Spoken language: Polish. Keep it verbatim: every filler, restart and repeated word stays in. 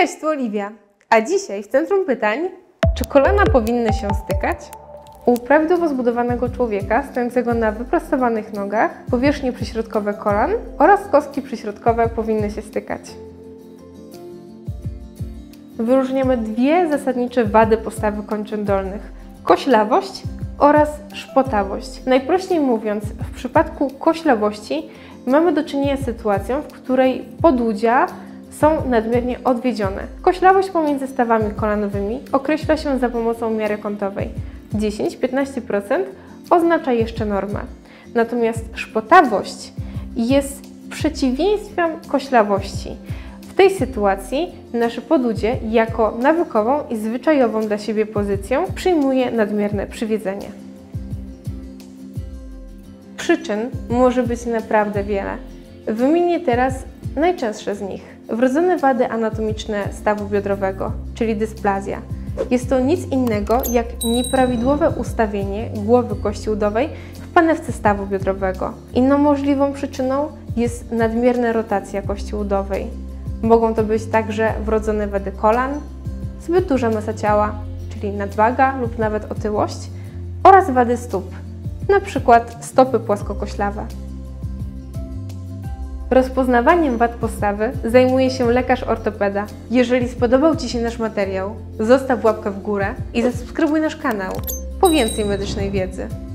Cześć, tu Oliwia. A dzisiaj w centrum pytań, czy kolana powinny się stykać? U prawidłowo zbudowanego człowieka stojącego na wyprostowanych nogach powierzchnie przyśrodkowe kolan oraz kostki przyśrodkowe powinny się stykać. Wyróżniamy dwie zasadnicze wady postawy kończyn dolnych: koślawość oraz szpotawość. Najprościej mówiąc, w przypadku koślawości mamy do czynienia z sytuacją, w której podudzia są nadmiernie odwiedzione. Koślawość pomiędzy stawami kolanowymi określa się za pomocą miary kątowej. dziesięć do piętnastu procent oznacza jeszcze normę. Natomiast szpotawość jest przeciwieństwem koślawości. W tej sytuacji nasze podudzie jako nawykową i zwyczajową dla siebie pozycję przyjmuje nadmierne przywiedzenie. Przyczyn może być naprawdę wiele. Wymienię teraz najczęstsze z nich. Wrodzone wady anatomiczne stawu biodrowego, czyli dysplazja. Jest to nic innego jak nieprawidłowe ustawienie głowy kości udowej w panewce stawu biodrowego. Inną możliwą przyczyną jest nadmierna rotacja kości udowej. Mogą to być także wrodzone wady kolan, zbyt duża masa ciała, czyli nadwaga lub nawet otyłość, oraz wady stóp, np. stopy płaskokoślawe. Rozpoznawaniem wad postawy zajmuje się lekarz ortopeda. Jeżeli spodobał Ci się nasz materiał, zostaw łapkę w górę i zasubskrybuj nasz kanał po więcej medycznej wiedzy.